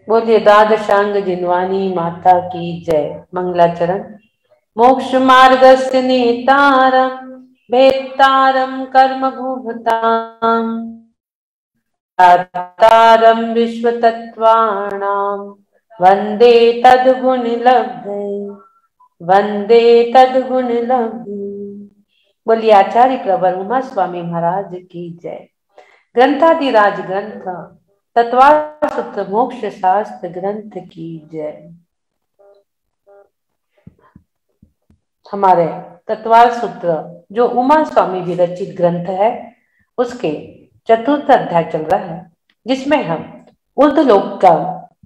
बोलिए द्वादशांग जिनवानी माता की जय। मंगलाचरण। मोक्ष मार्गस्य नेतारं भेत्तारं कर्म भुभतां तारं विश्वतत्त्वानां वन्दे तद्गुणलब्धे वन्दे तद्गुणलब्धे। बोलिए आचार्य प्रवर उमा स्वामी महाराज की जय। ग्रंथादिराज ग्रंथ तत्वार सूत्र मोक्ष शास्त्र ग्रंथ की जय। हमारे तत्वार सूत्र जो उमा स्वामी विरचित ग्रंथ है उसके चतुर्थ अध्याय चल रहा है, जिसमें हम ऊर्ध्वलोक का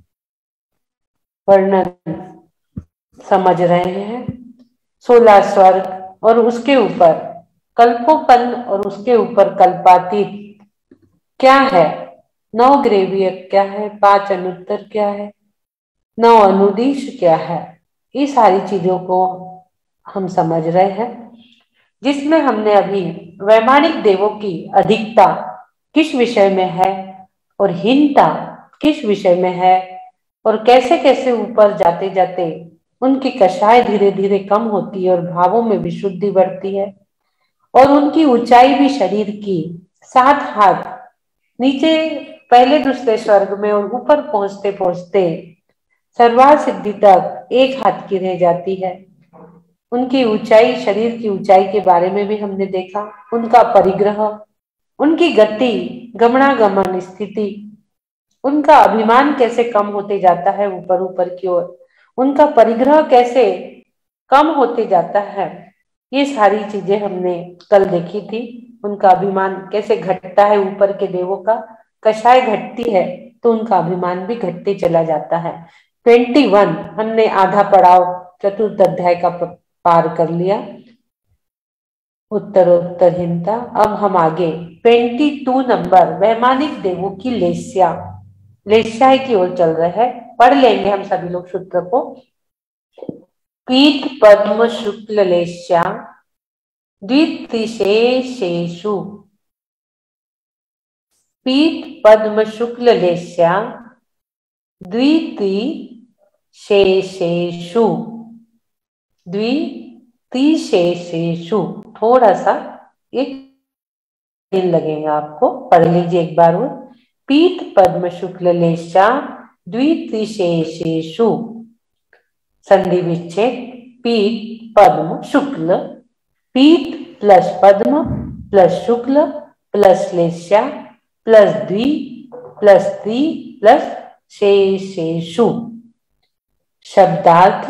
वर्णन समझ रहे हैं। 16 स्वर्ग और उसके ऊपर कल्पोपन्न और उसके ऊपर कल्पातीत क्या है, 9 ग्रेविय क्या है, 5 अनुत्तर क्या है, 9 अनुदिश क्या है, ये सारी चीजों को हम समझ रहे हैं। जिसमें हमने अभी वैमानिक देवों की अधिकता किस विषय में है और हीनता किस विषय में है और कैसे कैसे ऊपर जाते जाते उनकी कषाय धीरे धीरे कम होती है और भावों में विशुद्धि बढ़ती है और उनकी ऊंचाई भी शरीर की 7 हाथ नीचे पहले दूसरे स्वर्ग में और ऊपर पहुंचते पहुंचते सर्वार्थ सिद्धि तक 1 हाथ की रह जाती है। उनकी ऊंचाई, शरीर की ऊंचाई के बारे में भी हमने देखा, उनका परिग्रह, उनकी गति, गमनागमन स्थिति, उनका अभिमान कैसे कम होते जाता है ऊपर ऊपर की ओर, उनका परिग्रह कैसे कम होते जाता है, ये सारी चीजें हमने कल देखी थी। उनका अभिमान कैसे घटता है, ऊपर के देवों का कषाय घटती है तो उनका अभिमान भी घटते चला जाता है। 21 हमने आधा पड़ाव चतुर्थ अध्याय का पार कर लिया, उत्तरोत्तरहीनता। अब हम आगे 22 नंबर वैमानिक देवों की लेस्याय की ओर चल रहे हैं। पढ़ लेंगे हम सभी लोग सूत्र को। पीठ पद्म शुक्ल लेस्या द्वित्रिशेषेषु, पीठ पद्म शुक्ल लेस्या द्वित्रिशेषेषु, द्वित्रिशेषेषु, थोड़ा सा एक दिन लगेगा आपको, पढ़ लीजिए एक बार। पीठ पद्म शुक्ल लेस्या द्वित्रिशेषेषु, संधि विच्छेद, पीठ पद्म शुक्ल, पीठ प्लस पद्म प्लस शुक्ल प्लस लेस्या प्लस द्वि प्लस त्रि प्लस शेषेषु। शब्दार्थ: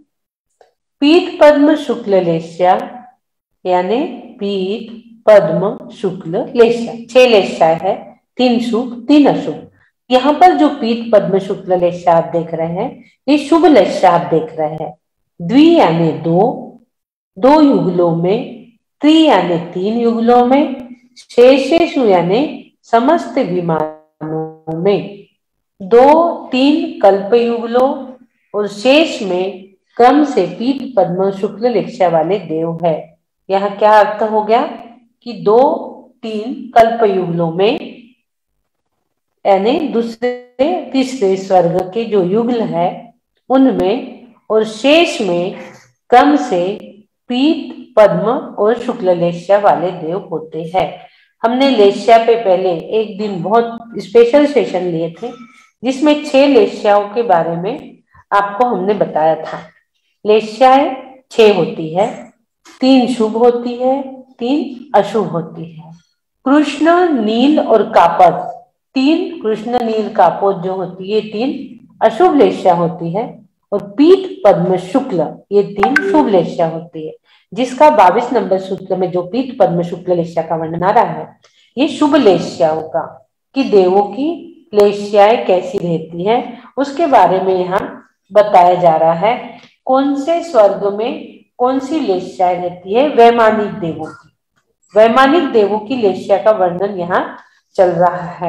पीठ पद्म शुक्ल लेस्या यानी पीठ पद्म शुक्ल लेस्या, 6 लेस्या है, 3 शुभ 3 अशुभ। यहाँ पर जो पीठ पद्म शुक्ल लेस्या आप देख रहे हैं, ये शुभ लेस्या आप देख रहे हैं। द्वि यानी 2 युगलों में, त्रि यानी 3 युगलों में, शेषेषु यानी समस्त विमानों में, 2-3 कल्प युगलों और शेष में क्रम से पीठ पद्म शुक्ल लेस्या वाले देव है। यहाँ क्या अर्थ हो गया कि 2-3 कल्प युगलों में यानी दूसरे तीसरे स्वर्ग के जो युगल है उनमें और शेष में क्रम से पीठ पद्म और शुक्ल लेस्या वाले देव होते हैं। हमने लेस्या पे पहले एक दिन बहुत स्पेशल सेशन लिए थे जिसमें 6 लेस्याओं के बारे में आपको हमने बताया था। लेस्याएं 6 होती है, 3 शुभ होती है, 3 अशुभ होती है। कृष्ण, नील और कापद, 3 कृष्ण नील कापोद जो होती है 3 अशुभ लेस्या होती है और पीठ पद्म शुक्ल ये 3 शुभ लेस्या होती है। जिसका 22 नंबर सूत्र में जो पीठ पद्म शुक्ल लेस्या का वर्णन आ रहा है, ये शुभ लेस्याओं का, कि देवों की लेस्याएं कैसी रहती हैं उसके बारे में यहाँ बताया जा रहा है। कौन से स्वर्ग में कौन सी लेस्याएं रहती है, वैमानिक देवों की, वैमानिक देवों की लेस्या का वर्णन यहाँ चल रहा है।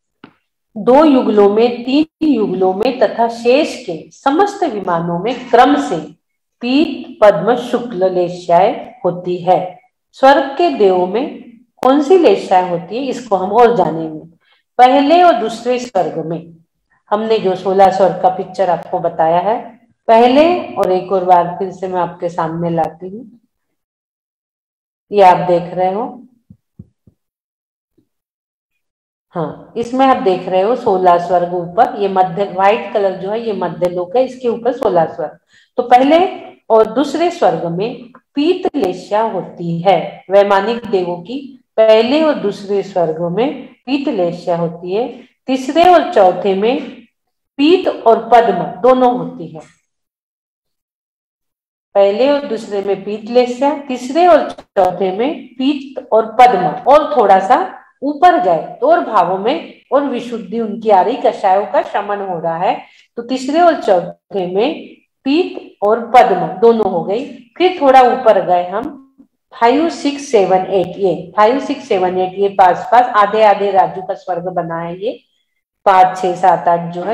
2 युगलों में, 3 युगलों में तथा शेष के समस्त विमानों में क्रम से पीठ पद्म शुक्ल लेस्याएं होती है। स्वर्ग के देवों में कौन सी लेस्याएं होती है इसको हम और जानेंगे। पहले और दूसरे स्वर्ग में हमने जो 16 स्वर का पिक्चर आपको बताया है पहले, और एक और बार फिर से मैं आपके सामने लाती हूँ। ये आप देख रहे हो, हाँ, इसमें आप देख रहे हो 16 स्वर्ग ऊपर, ये मध्य व्हाइट कलर जो है ये मध्य लोक है, इसके ऊपर 16 स्वर्ग। तो पहले और दूसरे स्वर्ग में पीतलेशा होती है। वैमानिक देवों की पहले और दूसरे स्वर्ग में पीतलेशा होती है। तीसरे और चौथे में पीत और पद्म दोनों होती है। पहले और दूसरे में पीतलेशा, तीसरे और चौथे में पीत और पद्म, और थोड़ा सा ऊपर गए तो और भावों में और विशुद्धि उनकी आ रही, कषायों का शमन हो रहा है। तो तीसरे और चौथे में पीत और पद्म दोनों हो गई। फिर थोड़ा ऊपर गए हम 5, 6, 7, 8, ये 5, 6, 7, 8 ये पास पास आधे आधे राजू का स्वर्ग बना है। ये 5, 6, 7, 8 जो है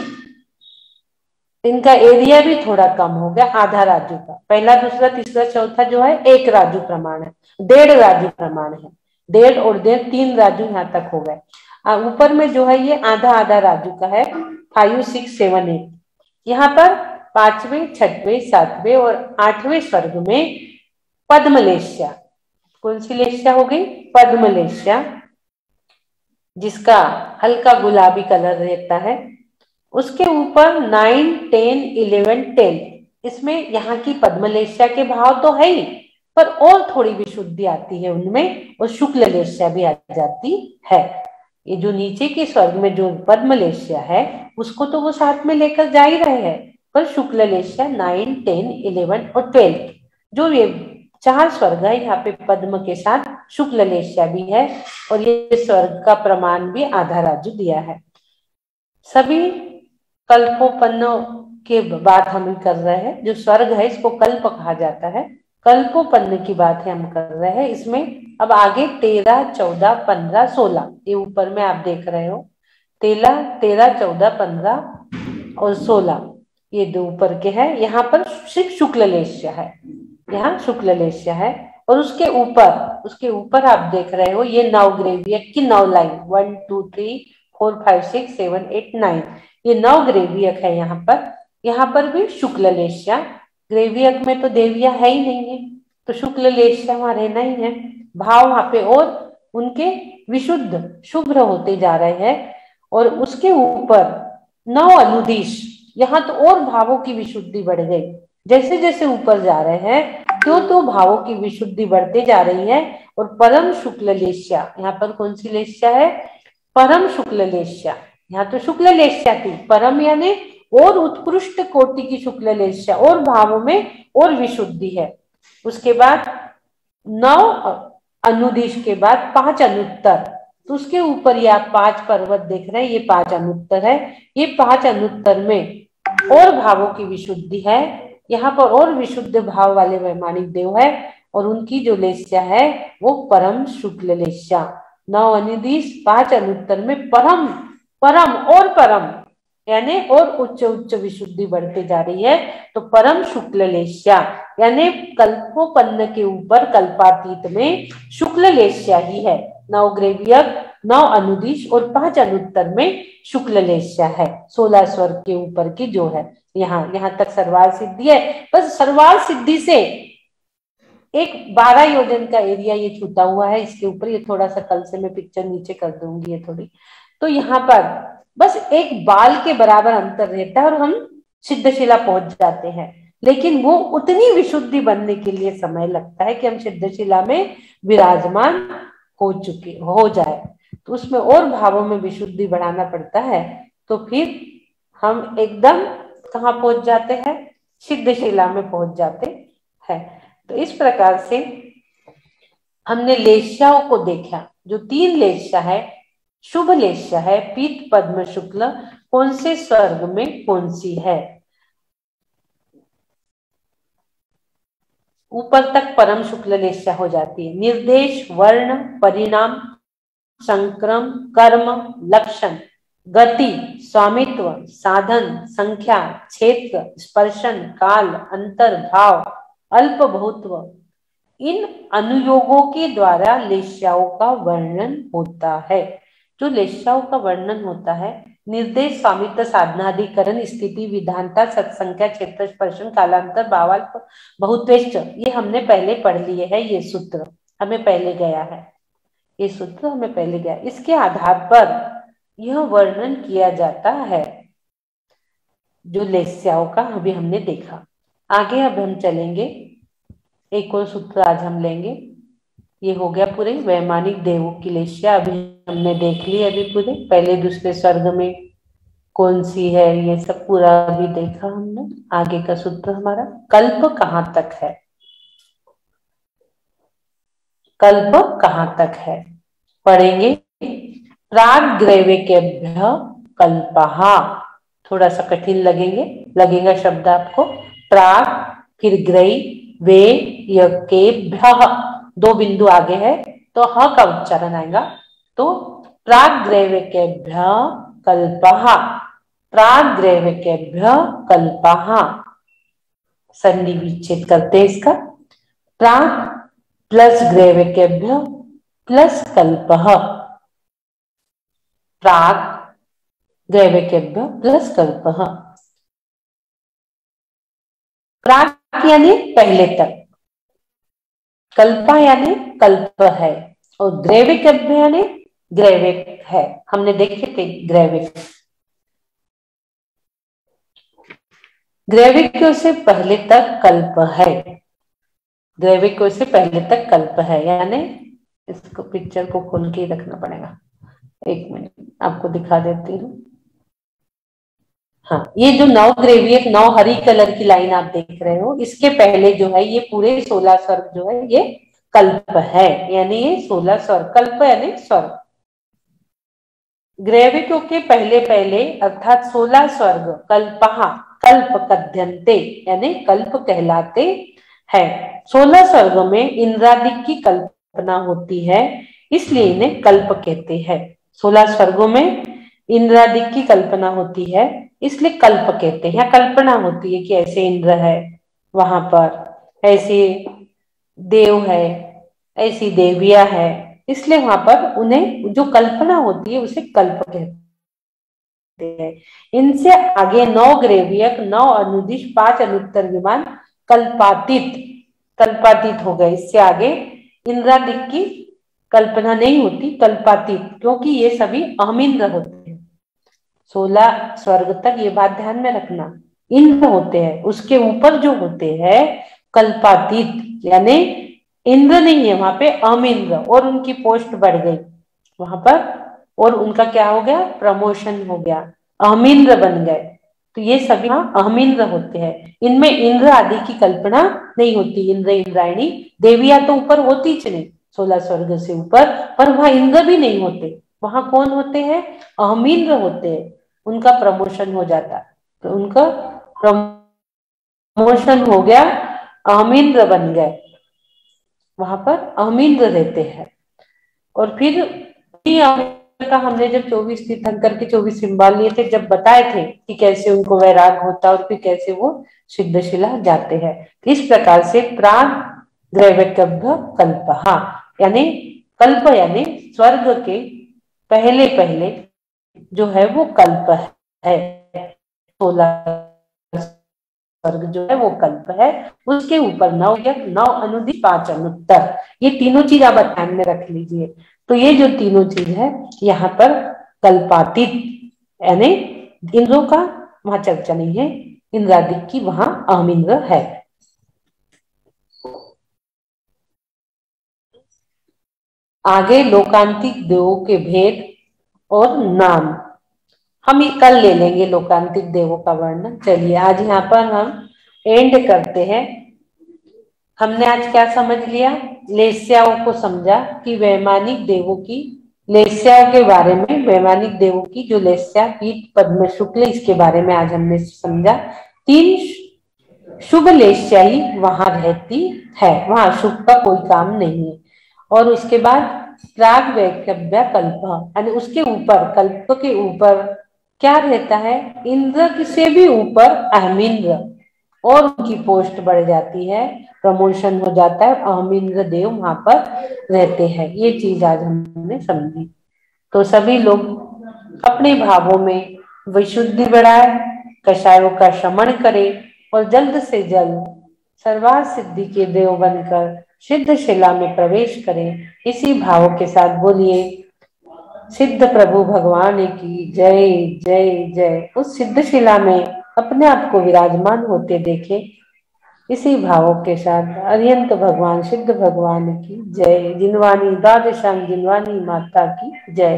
इनका एरिया भी थोड़ा कम हो गया, आधा राजू का। पहला दूसरा तीसरा चौथा जो है 1 राजू प्रमाण है, 1.5 राजू प्रमाण है, 1.5 और 1.5 3 राजू यहाँ तक हो गए। ऊपर में जो है ये आधा आधा राजू का है 5, 6, 7, 8। यहाँ पर 5वें, 6वें, 7वें और 8वें स्वर्ग में पद्मलेश्या। कौन सी लेश्या हो गई? पद्मलेश्या, जिसका हल्का गुलाबी कलर रहता है। उसके ऊपर 9, 10, 11, 10, इसमें यहाँ की पद्मलेश्या के भाव तो है ही, पर और थोड़ी विशुद्धि आती है उनमें, और शुक्ल लेश्या भी आ जाती है। ये जो नीचे के स्वर्ग में जो पद्मलेश्या है उसको तो वो साथ में लेकर जा ही रहे हैं, पर शुक्ल लेश्या 9, 10, 11 और 12 जो ये 4 स्वर्ग है, यहाँ पे पद्म के साथ शुक्ल लेश्या भी है, और ये स्वर्ग का प्रमाण भी आधा राजू दिया है। सभी कल्पोपन्नों के बात हम कर रहे हैं। जो स्वर्ग है इसको कल्प कहा जाता है, कल्पोपन्न की बात है हम कर रहे हैं। इसमें अब आगे 13, 14, 15, 16 ये ऊपर में आप देख रहे हो, 13, 14, 15 और 16 ये दो ऊपर के हैं। यहाँ पर सिर्फ शुक्ल लेश्य है, यहाँ शुक्ल लेश्य है। और उसके ऊपर आप देख रहे हो ये 9 ग्रेवियक की 9 लाइन, 1, 2, 3, 4, 5, 6, 7, 8, 9 ये 9 ग्रेवियक है। यहाँ पर भी शुक्ल लेश्या। ग्रेवियक में तो देविया है ही नहीं है, तो शुक्ल लेश्या वहां रहना ही है। भाव वहां पे और उनके विशुद्ध शुभ्र होते जा रहे हैं। और उसके ऊपर 9 अनुदिश, यहाँ तो और भावों की विशुद्धि बढ़ गई। जैसे जैसे ऊपर जा रहे हैं क्यों तो भावों की विशुद्धि बढ़ते जा रही है। और परम शुक्ल लेश्या, यहाँ पर कौन सी लेश्या है? परम शुक्ल लेश्या। यहाँ तो शुक्ल लेश्या थी, परम यानी और उत्कृष्ट कोटि की शुक्ल लेश्या, और भावों में और विशुद्धि है। उसके बाद 9 अनुदिश के बाद 5 अनुत्तर, तो उसके ऊपर ये आप 5 पर्वत देख रहे हैं, ये 5 अनुत्तर है। ये 5 अनुत्तर में और भावों की विशुद्धि है। यहाँ पर और विशुद्ध भाव वाले वैमानिक देव है, और उनकी जो लेश्या है वो परम शुक्ल लेश्या। 9 अनुदिश 5 अनुत्तर में परम परम और परम यानी और उच्च उच्च विशुद्धि बढ़ती जा रही है। तो परम शुक्ल लेश्या यानी कल्पोपन्न के ऊपर कल्पातीत में शुक्ल लेश्या ही है। 9 ग्रेवियक, 9 अनुदिश और 5 अनुत्तर में शुक्ल लेश्या है। 16 स्वर्ग के ऊपर की जो है, यहाँ तक सर्वाल सिद्धि है। बस सर्वाल सिद्धि से एक 12 योजन का एरिया ये छूटा हुआ है। इसके ऊपर ये थोड़ा सा कल से मैं पिक्चर नीचे कर दूंगी ये थोड़ी, तो यहाँ पर बस एक बाल के बराबर अंतर रहता है और हम सिद्धशिला पहुंच जाते हैं। लेकिन वो उतनी विशुद्धि बनने के लिए समय लगता है कि हम सिद्धशिला में विराजमान हो जाए, तो उसमें और भावों में विशुद्धि बढ़ाना पड़ता है। तो फिर हम एकदम कहाँ पहुंच जाते हैं? सिद्धशिला में पहुंच जाते हैं। तो इस प्रकार से हमने लेश्याओं को देखा। जो 3 लेश्या है, शुभ लेश्या है, पीत पद्म शुक्ल, कौन से स्वर्ग में कौन सी है। ऊपर तक परम शुक्ल लेश्या हो जाती है। निर्देश, वर्ण, परिणाम, संक्रम, कर्म, लक्षण, गति, स्वामित्व, साधन, संख्या, क्षेत्र, स्पर्शन, काल, अंतर, भाव, अल्प बहुत्व, इन अनुयोगों के द्वारा लेश्याओं का वर्णन होता है। जो लेश्याओं का वर्णन होता है निर्देश, स्वामित्व, साधनाधिकरण, स्थिति, विधानता, सत्संख्या, क्षेत्र, स्पर्शन, कालांतर, भावाल्प, बहुत्वेष्ट, ये हमने पहले पढ़ लिए है। ये सूत्र हमें पहले गया है, ये सूत्र हमें पहले गया। इसके आधार पर यह वर्णन किया जाता है जो लेस्याओं का अभी हमने देखा। आगे अब हम चलेंगे, एक और सूत्र आज हम लेंगे। ये हो गया पूरे वैमानिक देवों की लेस्या, अभी हमने देख ली अभी पूरे पहले दूसरे स्वर्ग में कौन सी है, ये सब पूरा अभी देखा हमने। आगे का सूत्र हमारा कल्प कहाँ तक है, कल्प कहाँ तक है पढ़ेंगे। प्राग्रैविकेभ्यः कल्पः, थोड़ा सा कठिन लगेगा शब्द आपको। प्राग, फिर ग्रै, वे, यकेभ्यः, दो बिंदु आगे है तो ह का उच्चारण आएगा। तो प्राग्रैविकेभ्यः कल्पः, प्राग्रैविकेभ्यः कल्पः, संधि विच्छेद करते हैं इसका। प्राग प्लस ग्रैविकेभ्यः प्लस कल्पः, प्राग ग्रैविकेभ्यः प्लस कल्पः। प्राग यानी पहले तक, कल्पा यानी कल्प है, और ग्रैविकेभ्यः यानी ग्रैविक है। हमने देखे थे ग्रैविक, ग्रैविकों से पहले तक कल्प है, ग्रैविकों से पहले तक कल्प है। यानी इसको पिक्चर को खोल के रखना पड़ेगा, एक मिनट आपको दिखा देती हूँ। हाँ, ये जो 9 ग्रेवियक 9 हरी कलर की लाइन आप देख रहे हो, इसके पहले जो है ये पूरे 16 स्वर्ग जो है ये कल्प है, यानी ये 16 स्वर्ग, कल्प यानी स्वर्ग। ग्रैविकों के पहले पहले अर्थात 16 स्वर्ग कल्पहा, कल्प कथ्यन्ते यानी कल्प कहलाते हैं। 16 स्वर्गों में इंद्रादिक की कल्पना होती है, इसलिए इन्हें कल्प कहते हैं। 16 स्वर्गों में इंद्रादिक की कल्पना होती है, इसलिए कल्प कहते हैं। कल्पना होती है कि ऐसे इंद्र है, वहां पर ऐसे देव है, ऐसी देवियां है, इसलिए वहां पर उन्हें जो कल्पना होती है उसे कल्प कहते हैं। इनसे आगे 9 ग्रेवियक 9 अनुदिश 5 अनुत्तर विमान कल्पातीत, कल्पातीत हो गए। इससे आगे इंद्रादिक की कल्पना नहीं होती, कल्पातीत, क्योंकि ये सभी अहमिंद्र होते हैं। 16 स्वर्ग तक ये बात ध्यान में रखना, इंद्र होते हैं, उसके ऊपर जो होते हैं कल्पातीत, यानी इंद्र नहीं है वहां पे, अहमिंद्र, और उनकी पोस्ट बढ़ गई वहां पर, और उनका क्या हो गया, प्रमोशन हो गया, अहमिंद्र बन गए। तो ये सभी अहमिंद्र होते हैं, इनमें इंद्र आदि की कल्पना नहीं होती। इंद्र इंद्रायणी देवियां तो ऊपर होती च नहीं 16 स्वर्ग से ऊपर, पर वहां इंद्र भी नहीं होते, वहां कौन होते हैं, अहमिंद्र होते हैं। उनका प्रमोशन हो जाता, तो उनका प्रमोशन हो गया, अहमिंद्र बन गए, वहां पर अहमिंद्र रहते हैं। और फिर का हमने जब 24 तीर्थंकर के 24 सिंबल लिए थे, जब बताए थे कि कैसे उनको वैराग होता है और फिर कैसे वो सिद्धशिला जाते हैं। इस प्रकार से प्राग ग्रैविकेभ्यः कल्पः, यानी कल्प यानी स्वर्ग के पहले पहले जो है वो कल्प है। 16 स्वर्ग जो है वो कल्प है, उसके ऊपर 9 यज्ञ 9 अनुदिश 5 अनुत्तर, ये तीनों चीज आप ध्यान में रख लीजिए। तो ये जो तीनों चीज है यहाँ पर कल्पातीत, यानी इंद्रों का वहां चर्चा नहीं है, इंद्रादिक की वहां अहमिंद्र है। आगे लोकांतिक देवों के भेद और नाम हम कल ले लेंगे, लोकांतिक देवों का वर्णन। चलिए आज यहाँ पर हम एंड करते हैं। हमने आज क्या समझ लिया, लेस्याओं को समझा कि वैमानिक देवों की, लेस्याओं के बारे में, वैमानिक देवों की जो लेस्या पीठ पद्म शुक्ल, इसके बारे में आज हमने समझा। 3 शुभ लेस्या ही वहां रहती है, वहां शुभ का कोई काम नहीं है। और उसके बाद प्राग्वैकव्य कल्प, यानी उसके ऊपर, कल्प के ऊपर क्या रहता है, इंद्र से भी ऊपर अहमिंद्र, और उनकी पोस्ट बढ़ जाती है, प्रमोशन हो जाता है, अहमिंद्र देव वहां पर रहते हैं। ये चीज आज हमने समझी। तो सभी लोग अपने भावों में विशुद्धि बढ़ाए, कषायों का शमन करे और जल्द से जल्द सर्वार्थ सिद्धि के देव बनकर सिद्ध शिला में प्रवेश करें। इसी भाव के साथ बोलिए सिद्ध प्रभु भगवान की जय जय जय। उस सिद्ध शिला में अपने आप को विराजमान होते देखे। इसी भावों के साथ अरिहंत भगवान सिद्ध भगवान की जय। जिनवानी द्वादशांग जिनवानी माता की जय।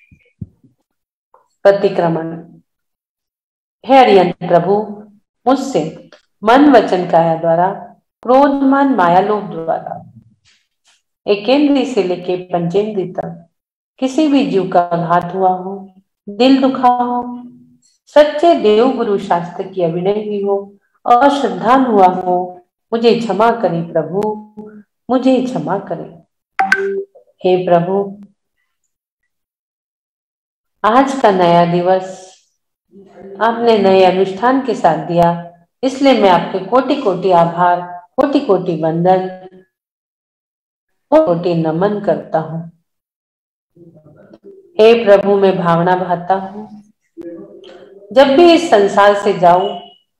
प्रतिक्रमण। हे अरिहंत प्रभु, मुझसे मन वचन काया द्वारा, क्रोधमान माया लोभ द्वारा, एकेंद्री से लेके पंचेंद्री तक किसी भी जीव का घात हुआ हो, दिल दुखा हो, सच्चे देव गुरु शास्त्र की अविनय हुई हो, अश्रद्धा हुआ हो, मुझे क्षमा करें प्रभु, मुझे क्षमा करें। हे प्रभु, आज का नया दिवस आपने नए अनुष्ठान के साथ दिया, इसलिए मैं आपके कोटि कोटि आभार, कोटि कोटि वंदन, कोटि नमन करता हूँ। हे प्रभु, मैं भावना भाता हूँ, जब भी इस संसार से जाऊं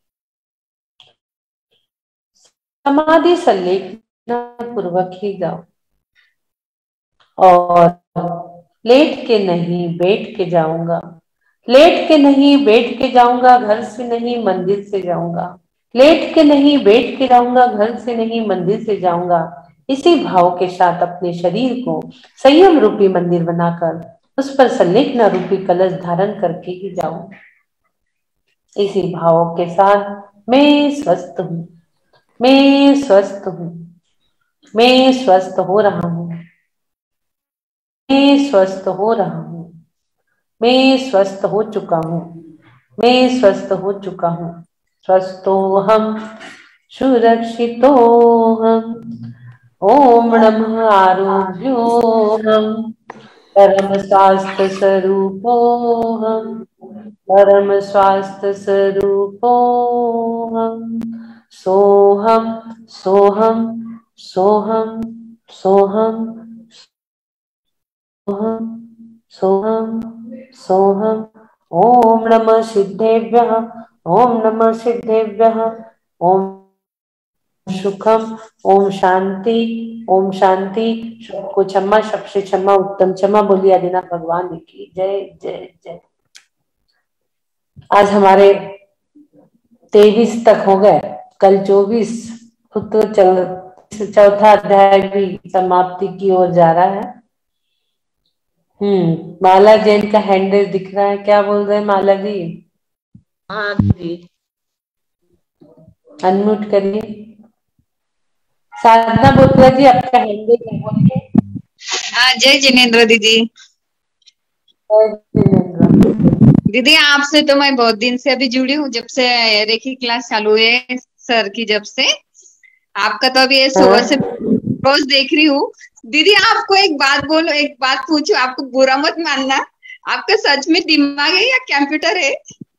समाधि संलेखना पूर्वक ही जाऊं और लेट के नहीं बैठ के जाऊंगा, लेट के नहीं बैठ के जाऊंगा, घर से नहीं मंदिर से जाऊंगा, लेट के नहीं बैठ के जाऊंगा, घर से नहीं मंदिर से जाऊंगा। इसी भाव के साथ अपने शरीर को संयम रूपी मंदिर बनाकर उस पर संलेखना रूपी कलश धारण करके ही जाऊं। इसी भाव के साथ मैं स्वस्थ हूं, मैं स्वस्थ हूं, मैं स्वस्थ हो रहा हूं, मैं स्वस्थ हो रहा हूं, मैं स्वस्थ हो चुका हूं, मैं स्वस्थ हो चुका हूं। स्वस्थो हम सुरक्षितो हम, ओम नमः आरोग्यो हम, परम स्वास्थ्य स्वरूपो हम, परम स्वास्थ्य स्वरूपो हम। सोहम सोहम सोहम सोहम सोहम सोहम सोहम। ओम नमः सिद्धेभ्यः, ओम नमः सिद्धेभ्यः। ओम सुखम, ओम शांति, ओम शांति। सबको क्षमा, सबसे क्षमा, उत्तम क्षमा। बोलिए आदिनाथ भगवान की जय जय जय। आज हमारे 23 तक हो गए, कल 24। तो चौथा अध्याय भी समाप्ति की ओर जा रहा है। माला जैन का हैंडल दिख रहा है, क्या बोल रहे हैं माला जी? हाँ जी, अनम्यूट करिए। साधना बोत्रा जी, आपका हैंडल है, बोलिए। हाँ, जय जिनेन्द्र दीदी। दीदी, आपसे तो मैं बहुत दिन से अभी जुड़ी हूँ, जब से रेखी क्लास चालू है सर की, जब से आपका तो अभी सुबह से रोज देख रही हूँ। दीदी, आपको एक बात बोलो, एक बात पूछो, आपको बुरा मत मानना, आपका सच में दिमाग है या कंप्यूटर है?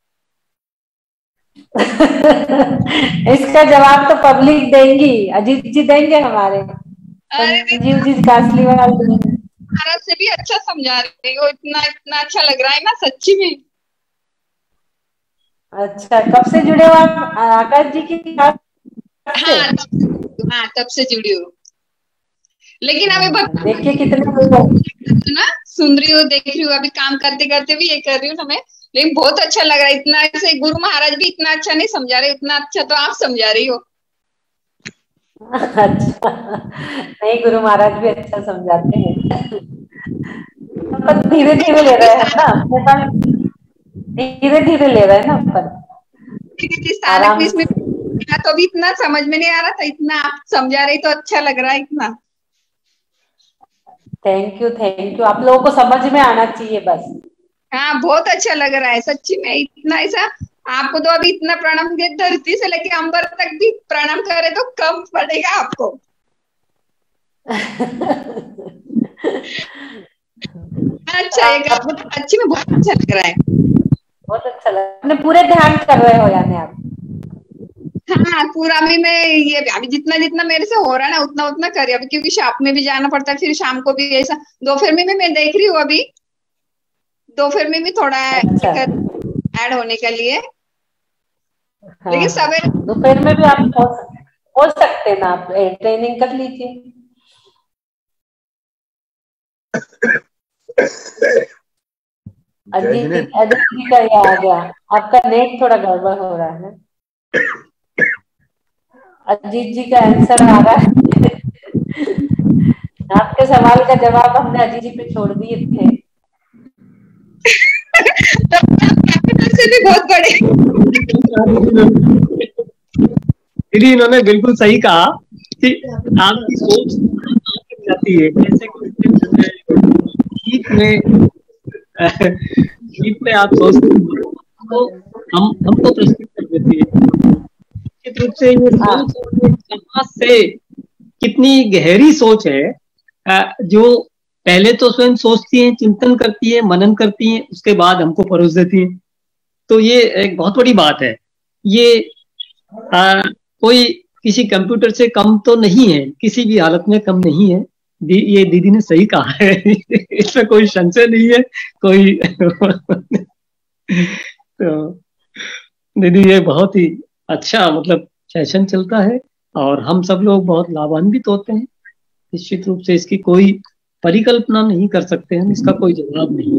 इसका जवाब तो पब्लिक देंगी, अजीत जी देंगे, हमारे अरे दीदी, संजीव जी कासलीवाल देंगे। भारत से भी अच्छा समझा रही हो, इतना इतना अच्छा लग रहा है ना, सच्ची में। अच्छा, कब से जुड़े हो आप आकाश जी की क्लास से? हाँ हाँ, तब से जुड़ी हूँ, लेकिन अभी देखिए कितने ना सुन रही हूँ, देख रही हूँ, अभी काम करते करते भी ये कर रही हूँ ना मैं। लेकिन बहुत अच्छा लग रहा है, इतना ऐसे गुरु महाराज भी इतना अच्छा नहीं समझा रहे, इतना अच्छा तो आप समझा रही हो। अच्छा, नहीं, गुरु महाराज भी अच्छा समझाते हैं। अपन धीरे धीरे ले रहे हैं ना, अपन धीरे धीरे ले रहे हैं ना अपन, स्थानक आराम इसमें से। तो अभी इतना समझ में नहीं आ रहा था, इतना आप समझा रही तो अच्छा लग रहा है इतना। Thank you, thank you. आप लोगों को समझ में आना चाहिए बस। हाँ, बहुत अच्छा लग रहा है सच्ची में, इतना ऐसा। आपको तो अभी इतना प्रणाम दे, धरती से लेके अंबर तक भी प्रणाम करे तो कम पड़ेगा आपको। अच्छा, एक आपने सच्ची में बहुत अच्छा लग रहा है। बहुत अच्छा लगा, आपने पूरे ध्यान कर रहे हो यानी आप। हाँ, पूरा अभी मैं ये अभी जितना जितना मेरे से हो रहा है ना, उतना उतना करे अभी, क्योंकि शॉप में भी जाना पड़ता है, फिर शाम को भी ऐसा दोपहर में मैं देख रही हूँ अभी। दोपहर में भी थोड़ा अच्छा। ऐड होने के लिए। हाँ, लेकिन सवेरे दोपहर में भी आप हो सकते ना, आप ट्रेनिंग कर लीजिए। अजीत जी का ये आ गया, आपका नेट थोड़ा गड़बड़ हो रहा है। अजीत जी का आंसर आ रहा है। आपके सवाल का जवाब हमने अजीत जी पे छोड़ दिए थे। कैपिटल से भी बहुत बड़े। दीदी इन्होंने बिल्कुल सही कहा कि आपकी सोच जाती है, जैसे गीत में गीत में आप सोचते हैं तो हमको प्रस्तुत कर देती है। निश्चित रूप से ये सोच कहाँ से कितनी गहरी सोच है, जो पहले तो स्वयं सोचती है, चिंतन करती है, मनन करती है, उसके बाद हमको परोस देती है। तो ये एक बहुत बड़ी बात है। ये कोई किसी कंप्यूटर से कम तो नहीं है, किसी भी हालत में कम नहीं है। ये दीदी ने सही कहा है। इसमें कोई संशय नहीं है कोई। तो दीदी ये बहुत ही अच्छा मतलब सेशन चलता है और हम सब लोग बहुत लाभान्वित होते हैं। निश्चित रूप से इसकी कोई परिकल्पना नहीं कर सकते हम, इसका कोई जवाब नहीं।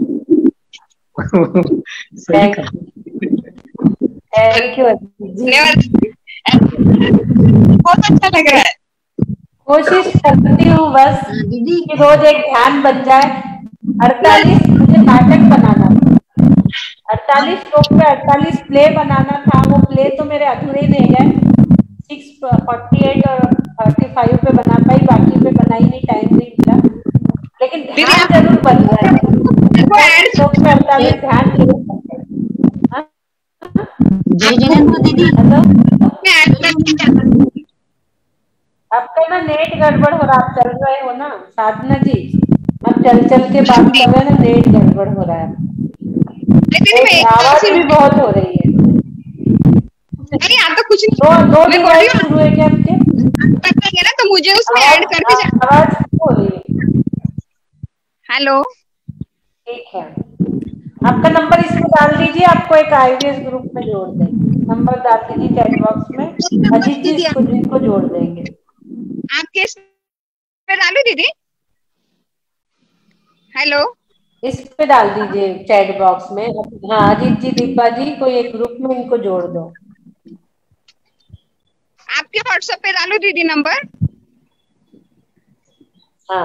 सही कहा। थैंक यू जी, बहुत अच्छा लग रहा है। कोशिश करती हूँ बस दीदी कि रोज एक ध्यान बन जाए। 48 मुझे नाटक बनाना था, 48 श्लोक पे 48 प्ले बनाना था। वो प्ले तो मेरे अधूरे रह गए। 648 और 35 पे बना पाई, बाकी पे बनाई नहीं, टाइम नहीं मिला। लेकिन ध्यान जरूर बन रहा है। श्लोक में 48 ध्यान जरूर। जय जिनेंद्र दीदी, आपका ना नेट गड़बड़ हो रहा, आप चल रहे हो ना साधना जी, आप चल चल के बात कर रहे हैं ना, नेट गड़बड़ हो रहा है, आवाज भी बहुत हो रही है। अरे आता कुछ दो डिवाइस शुरू है क्या आपके? ना, तो मुझे उसमें ऐड करके आवाज हो रही है। हेलो, ठीक है, आपका नंबर इसमें डाल दीजिए, आपको एक IVS ग्रुप में जोड़ देंगे। नंबर डाल दीजिए चैट बॉक्स में, अजीत जी इनको जोड़ देंगे। आपके पे डालू दीदी? हेलो, इस पे डाल दीजिए चैट बॉक्स में। हाँ अजीत जी, दीपा जी, कोई एक ग्रुप में इनको जोड़ दो। आपके व्हाट्सएप पे डालू दीदी नंबर? हाँ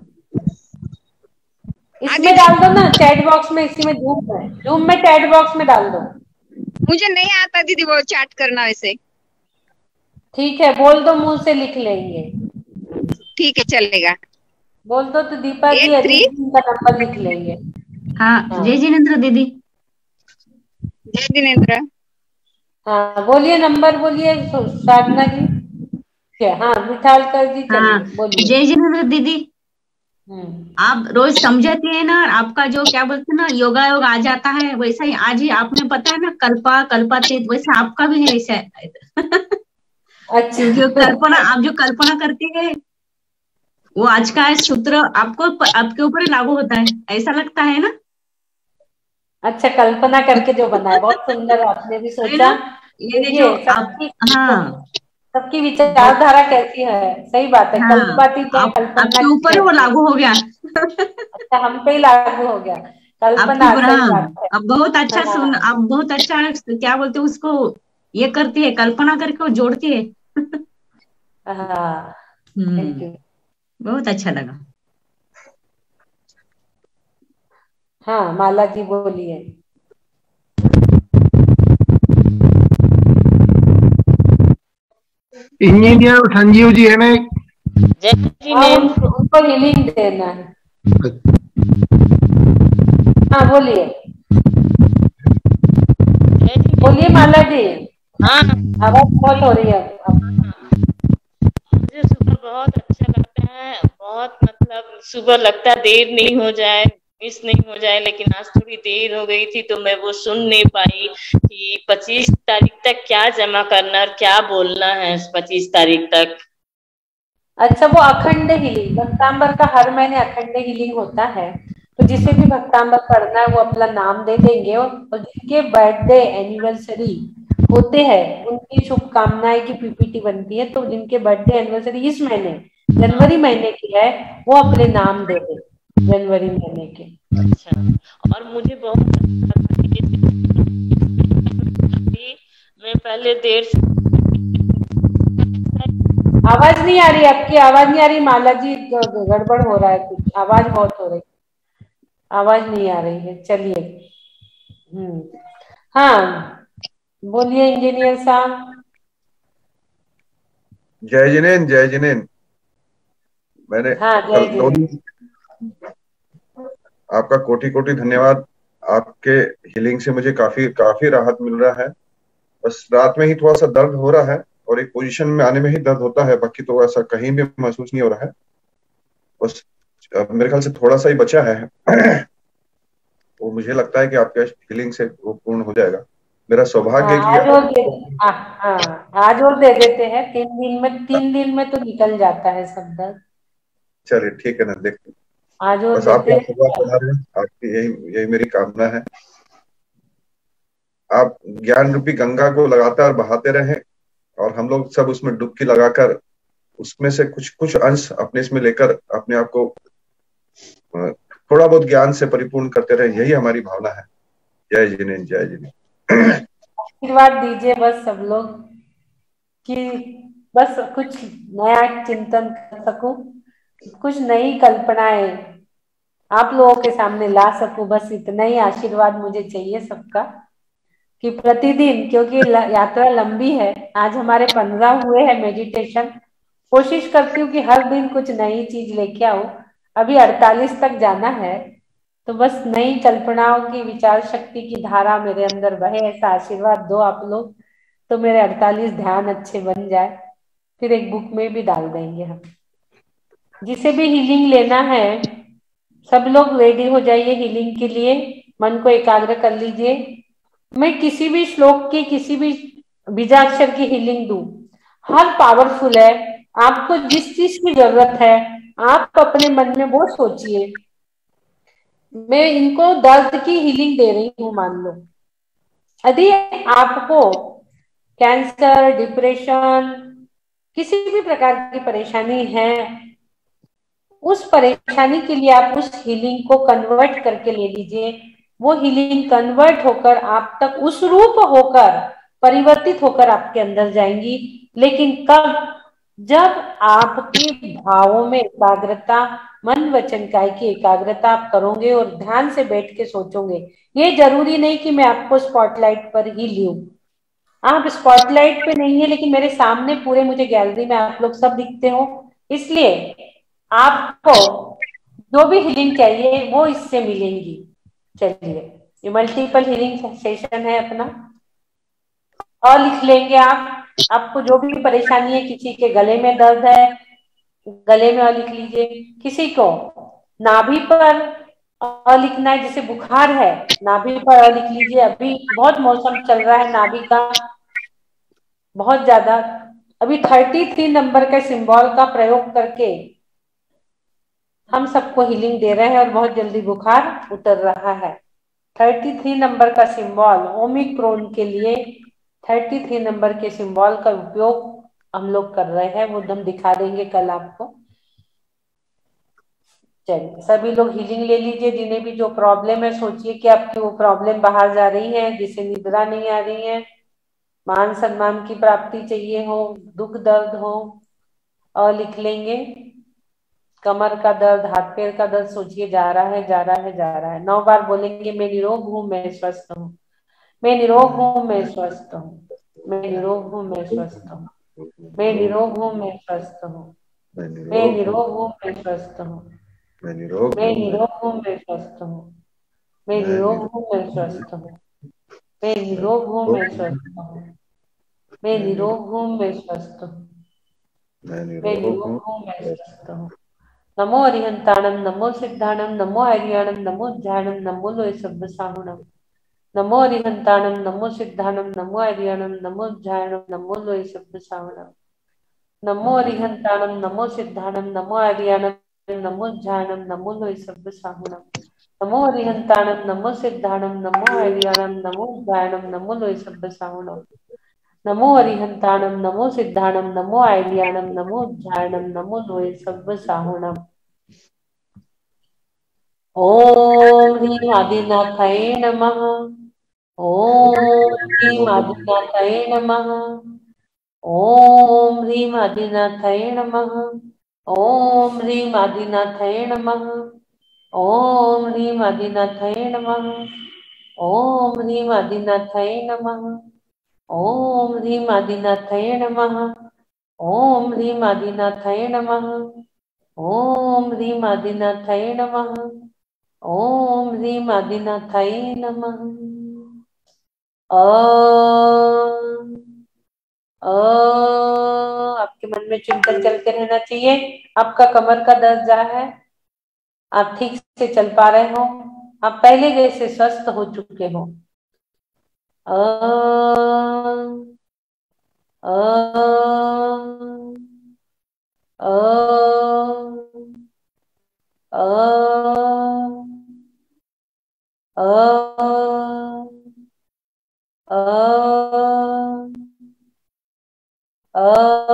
इसमें डाल दो ना चैट बॉक्स में, इसी में जूम में चैट बॉक्स में डाल दो। मुझे नहीं आता दीदी वो चैट करना वैसे। ठीक है, बोल दो, मुंह से लिख लेंगे। ठीक है, चलेगा। बोल दो तो दीपा जी, अजीत जी का नंबर लिख लेंगे। हाँ, जय जिनेंद्र दीदी। जय जिनेंद्र। हाँ बोलिए, नंबर बोलिए साधना जी। हाँ विशाल कर जी, चलिए बोलिए। जय जिनेंद्र दीदी। आप रोज समझाती है ना, आपका जो क्या बोलते हैं ना, योगा योग आ जाता है, वैसा ही आज ही आपने पता है ना, कल्पातीत वैसा आपका भी है वैसा। अच्छा, कल्पना, आप जो कल्पना करती है वो आज का सूत्र आपको आपके ऊपर लागू होता है, ऐसा लगता है ना? अच्छा, कल्पना करके जो बना है, बहुत सुंदर, आपने भी सोचा। ये जो आप, हाँ, सबकी विचारधारा कैसी है, सही बात है। हाँ, कल्पातीत है, कल्पना आपके ऊपर वो लागू हो गया। अच्छा, हम पे ही लागू हो गया कल्पना, आपके ऊपर, सही हाँ। बात है। अब बहुत अच्छा हाँ। आप बहुत अच्छा क्या बोलते हैं उसको, ये करती है, कल्पना करके वो जोड़ती है। हाँ थैंक यू। बहुत अच्छा लगा। हाँ माला जी बोलिए। इंजीनियर संजीव जी है ना, उनको हीलिंग देना है। हाँ बोलिए, बोलिए माला जी। हाँ आवाज बहुत हो रही है। मुझे सुबह बहुत अच्छा लगता है, बहुत मतलब सुबह लगता है देर नहीं हो जाए, मिस नहीं हो जाए, लेकिन आज थोड़ी देर हो गई थी तो मैं वो सुन नहीं पाई कि 25 तारीख तक क्या जमा करना और क्या बोलना है 25 तारीख तक। अच्छा, वो अखंड हीलिंग, रक्तांबर का हर महीने अखंड हीलिंग होता है, तो जिसे भी भक्तांबर पढ़ना है वो अपना नाम दे देंगे, और जिनके बर्थडे एनिवर्सरी होते हैं उनकी शुभकामनाएं की पीपीटी बनती है। तो जिनके बर्थडे एनिवर्सरी इस महीने जनवरी महीने की है वो अपने नाम दे दे जनवरी महीने के। अच्छा, और मुझे बहुत अच्छा लगा कि मैं पहले देर से आवाज नहीं आ रही, आपकी आवाज नहीं आ रही माला जी, गड़बड़ हो रहा है कुछ, आवाज बहुत हो रही, आवाज नहीं आ रही है। चलिए हाँ बोलिए इंजीनियर साहब। जय जिनेन, जय जिनेन। मैंने हाँ कल जय 2 जय। दिन आपका कोटि कोटि धन्यवाद। आपके हीलिंग से मुझे काफी काफी राहत मिल रहा है। बस रात में ही थोड़ा सा दर्द हो रहा है और एक पोजीशन में आने में ही दर्द होता है, बाकी तो ऐसा कहीं भी महसूस नहीं हो रहा है। बस मेरे ख्याल से थोड़ा सा ही बचा है वो मुझे लगता है कि आपके हीलिंग से वो पूर्ण हो जाएगा। मेरा सौभाग्य है कि आज और दे, हाँ आज और दे देते हैं, 3 दिन में तो निकल जाता है सब दर्द। चलिए ठीक है ना, देखते आज और बस देते आपके हैं। आशीर्वाद बना रहे, आपकी यही यही मेरी कामना है। आप ज्ञान रूपी गंगा को लगातार बहाते रहें और हम लोग सब उसमें डुबकी लगाकर उसमें से कुछ कुछ अंश अपने इसमें लेकर अपने आप को थोड़ा बहुत ज्ञान से परिपूर्ण करते रहे, यही हमारी भावना है। जय जिनेन, जय जिनेन। आशीर्वाद दीजिए बस सब लोग कि बस कुछ नया चिंतन कर सकूं, कुछ नई कल्पनाएं आप लोगों के सामने ला सकूं, बस इतना ही आशीर्वाद मुझे चाहिए सबका कि प्रतिदिन, क्योंकि यात्रा लंबी है, आज हमारे 15 हुए हैं मेडिटेशन, कोशिश करती हूँ कि हर दिन कुछ नई चीज लेके आऊं। अभी 48 तक जाना है, तो बस नई कल्पनाओं की विचार शक्ति की धारा मेरे अंदर बहे, ऐसा आशीर्वाद दो आप लोग, तो मेरे 48 ध्यान अच्छे बन जाए, फिर एक बुक में भी डाल देंगे हम। जिसे भी हीलिंग लेना है सब लोग रेडी हो जाइए हीलिंग के लिए, मन को एकाग्र कर लीजिए। मैं किसी भी श्लोक की, किसी भी बीजाक्षर की हीलिंग दूं, हर पावरफुल है। आपको जिस चीज की जरूरत है आप अपने मन में वो सोचिए। मैं इनको दर्द की हीलिंग दे रही हूं मान लो। यदि आपको कैंसर, डिप्रेशन, किसी भी प्रकार की परेशानी है, उस परेशानी के लिए आप उस हीलिंग को कन्वर्ट करके ले लीजिए। वो हीलिंग कन्वर्ट होकर आप तक उस रूप होकर परिवर्तित होकर आपके अंदर जाएंगी। लेकिन कब? जब आपके भावों में एकाग्रता, मन वचन काया की एकाग्रता आप करोगे और ध्यान से बैठ के सोचोगे। ये जरूरी नहीं कि मैं आपको स्पॉटलाइट पर ही लूं, आप स्पॉटलाइट पे नहीं है लेकिन मेरे सामने पूरे मुझे गैलरी में आप लोग सब दिखते हो, इसलिए आपको जो भी हीलिंग चाहिए वो इससे मिलेंगी। चलिए ये मल्टीपल हीलिंग सेशन है अपना, और लिख लेंगे आप। आपको जो भी परेशानी है, किसी के गले में दर्द है गले में और लिख लीजिए, किसी को नाभि पर और लिखना है, जैसे बुखार है नाभि पर और लिख लीजिए। अभी बहुत मौसम चल रहा है नाभि का बहुत ज्यादा, अभी 33 नंबर के सिंबल का प्रयोग करके हम सबको हीलिंग दे रहे हैं और बहुत जल्दी बुखार उतर रहा है। 33 नंबर का सिंबल ओमिक्रॉन के लिए 33 नंबर के सिंबल का उपयोग हम लोग कर रहे हैं, वो हम दिखा देंगे कल आपको। चलिए सभी लोग हीलिंग ले लीजिए। जिन्हें भी जो प्रॉब्लम है, सोचिए कि आपकी वो प्रॉब्लम बाहर जा रही है, जिसे निद्रा नहीं आ रही है, मान सम्मान की प्राप्ति चाहिए हो, दुख दर्द हो, और लिख लेंगे। कमर का दर्द, हाथ पैर का दर्द, सोचिए जा रहा है जा रहा है जा रहा है। 9 बार बोलेंगे, मैं निरोग हूँ, मैं स्वस्थ हूँ, मैं निरोग हूँ, मैं स्वस्थ हूँ, मैं निरोग हूँ, मैं स्वस्थ हूँ, मैं निरोग हूँ, मैं स्वस्थ हूँ, मैं निरोग हूँ, मैं स्वस्थ हूँ, मैं निरोग मैं हूँ, निरोग हूँ, मैं स्वस्थ हूँ, मैं निरोग हूँ, मैं स्वस्थ हूँ, मैं निरोग हूँ, मैं स्वस्थ हूँ, मैं निरोग हूँ, मैं स्वस्थ हूँ, मैं मैं निरोग हूँ। निरोग हूँ, मैं स्वस्थ हूँ। नमो अरिहंताणम, नमो सिद्धाणम, नमो हरियाणम, नमो ध्यानम, नमो लोय सब साहुणम। नमो अरिहंताणम, नमो सिद्धाणम, नमो हरियाणम, नमो ध्यानम, नमो लोय सब साहुणम। नमो अरिहंताणम, नमो सिद्धाणम, नमो हरियाणम, नमो ध्यानम, नमो लोय सब साहुणम। नमो अरिहंताणम, नमो सिद्धाणम, नमो आर्याणम, नमो उद्धारणम, नमो लोय सब्ब साहुणम। नमो अरिहंताणम, नमो सिद्धाणम, नमो आर्याणम, नमो उद्धारणम, नमो लोय सब्ब साहुणम। ओम ह्रीं आदिनाथाय नमः। ओम ह्रीं आदिनाथाय नमः। ओम ह्रीं आदिनाथाय नमः। ओम ह्रीं आदिनाथाय नमः। ओम ह्रीं आदिनाथाय नमः। ओम ह्रीं आदिनाथाय नमः। ओम ह्रीं आदिनाथाय नमः। ओम ह्रीं आदिनाथाय नमः। ओम ह्रीं आदिनाथाय नमः। ओम ह्रीं आदिनाथाय नमः। आपके मन में चिंतन चलते रहना चाहिए। आपका कमर का दर्द जा है, आप ठीक से चल पा रहे हो, आप पहले जैसे स्वस्थ हो चुके हो। अ अ अ अ अ अ अ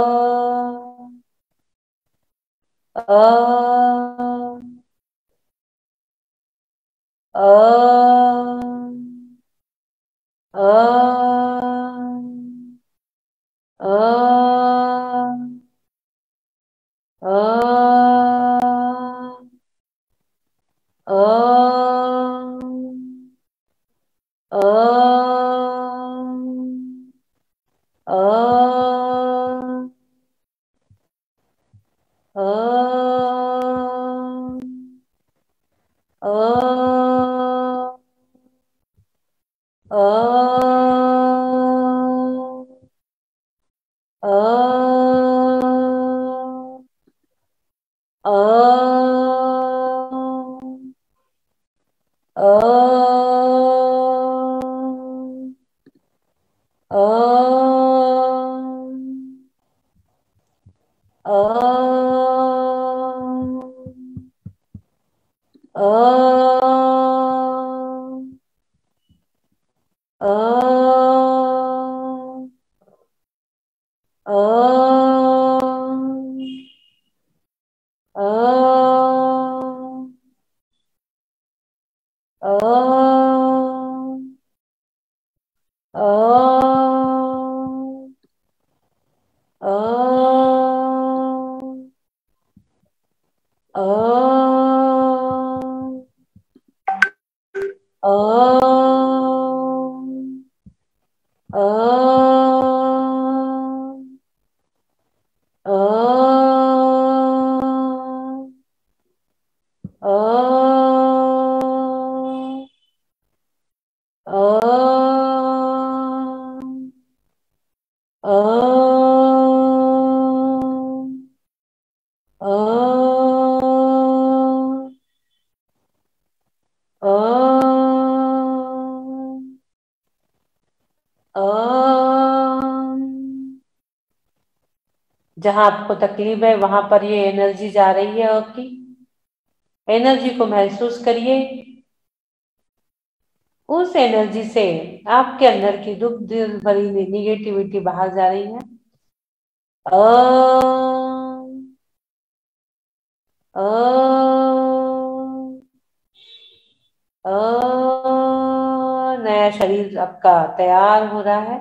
जहां आपको तकलीफ है वहां पर ये एनर्जी जा रही है, आपकी एनर्जी को महसूस करिए। उस एनर्जी से आपके अंदर की दुख दिल भरी निगेटिविटी बाहर जा रही है। नया शरीर आपका तैयार हो रहा है।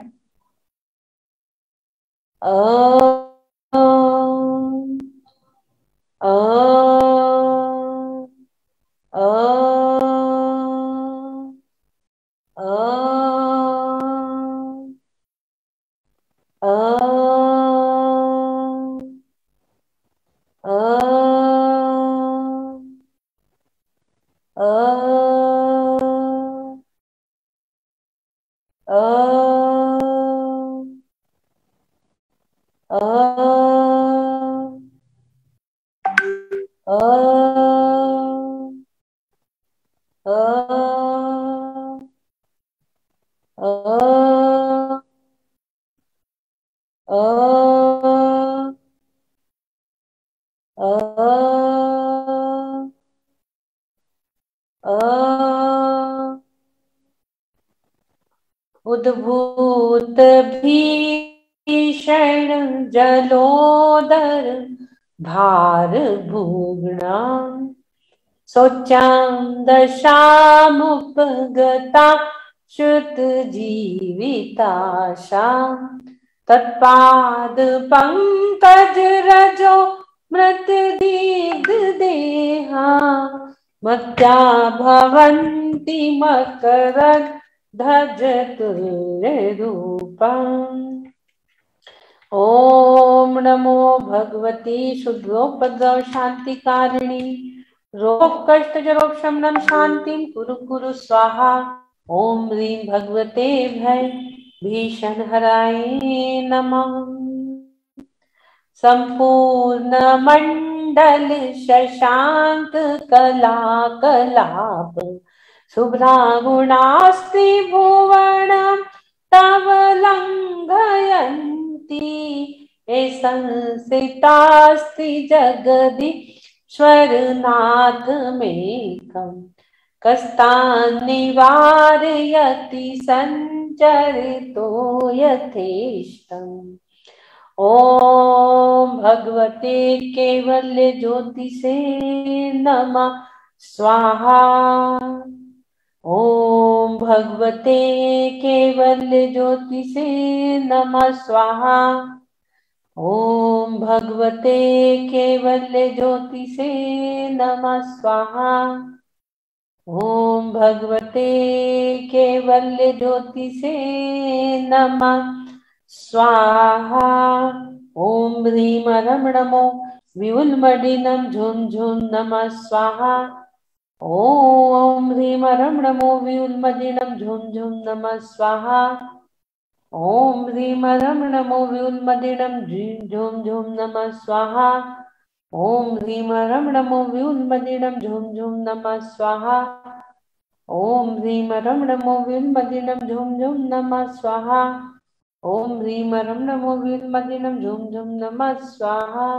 उद्भूत भीषण जलोदर भार भूगणा शौचां दशामुपगता श्रुत जीविताशा तत्पाद पंकज रजो मृत दीर्घ देहा मत्या भवन्ति मकर ध्वज तुल्य रूपम्। ओम नमो भगवती शुद्धोपद्रव शांतिकारिणी रोग कष्ट जरोक्षमनम शांतिं कुरु कुरु स्वाहा। ओम ह्रीं भगवते भय भीषण हराय नमः। संपूर्ण मंडल शशांक कला कलाप शुभ्रागुणास्ति भुवन तव लंघयन्ति ये संसितास्ति जगदीश्वर नाथ मेकं कस्तान् निवारयति संचरितो यथेष्टम्। ओम भगवते केवल्य ज्योति से नमः स्वाहा। ओम भगवते केवल्य ज्योति से नमः स्वाहा। ओम भगवते केवल्य ज्योति से नमः स्वाहा। ओम भगवते केवल्य ज्योति से नमः स्वाहा। ओम ह्रीं रमणमो विउल्मडिनं झुं झुं नमः स्वाहा। ओम ह्रीं रमणमो विउल्मडिनं झुं झुं नमः स्वाहा। ओम ह्रीं रमणमो विउल्मडिनं झुं झुं नमः स्वाहा। ओम ह्रीं रमणमो विउल्मडिनं झुं झुं नमः स्वाहा। ओम ह्रीं रमणमो विउल्मडिनं झुं झुं नमः स्वाहा। ओम ह्रीं रमणमो विउल्मडिनं झुं झुं नमः स्वाहा।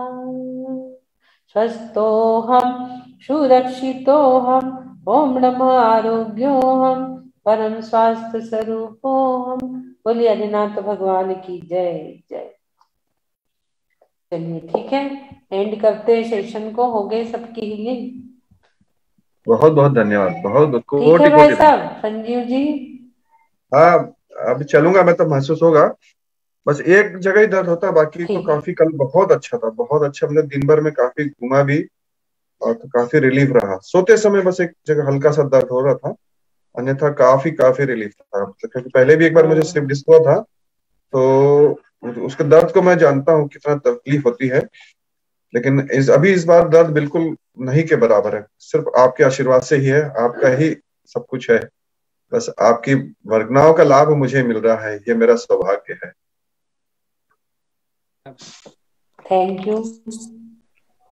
स्वस्थोऽहं सुरक्षितोऽहं ओम नमः आरोग्योऽहं परम स्वास्थ्य स्वरूपोऽहं। बोलिए आदिनाथ भगवान की जय जय। चलिए ठीक है, एंड करते हैं सेशन को। हो गए सबकी हीलिंग? बहुत बहुत धन्यवाद, बहुत ठीक है कोटि भाई कोटि। साहब संजीव जी। हाँ अब चलूंगा मैं तो महसूस होगा, बस एक जगह ही दर्द होता है, बाकी तो ठीक। काफी कल बहुत अच्छा था, बहुत अच्छा। हमने दिन भर में काफी घूमा भी और तो काफी रिलीफ रहा। सोते समय बस एक जगह हल्का सा दर्द हो रहा था, अन्यथा काफी काफी रिलीफ था। क्योंकि पहले भी एक बार मुझे स्लिप डिस्क हुआ था, तो उसके दर्द को मैं जानता हूँ कितना तकलीफ होती है, लेकिन इस बार दर्द बिल्कुल नहीं के बराबर है। सिर्फ आपके आशीर्वाद से ही है, आपका ही सब कुछ है। बस आपकी वर्गनाओं का लाभ मुझे मिल रहा है, ये मेरा सौभाग्य है। Thank you.